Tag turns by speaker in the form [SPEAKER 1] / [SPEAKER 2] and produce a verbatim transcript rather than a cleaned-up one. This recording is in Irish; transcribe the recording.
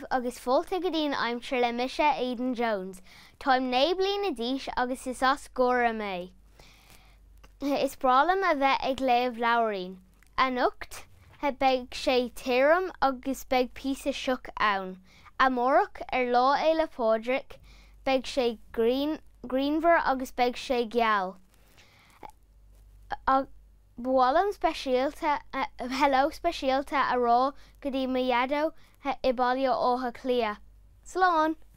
[SPEAKER 1] agus fóilta go dtí An Aimsir le mise Aidan Jones. Táim né bliana d'aois agus is as gcóra mé. Is bralam a bheith ag léamh labhraín. An ucht he beag sé tírim agus beag píosa seach ann. Amórach ar lá é le pódraic, beag sé greenmhar agus beag sé geal. Bhualam speisialta, hello speisialta a rá go dtí mo dheadó i bbaile átha clia. Slán!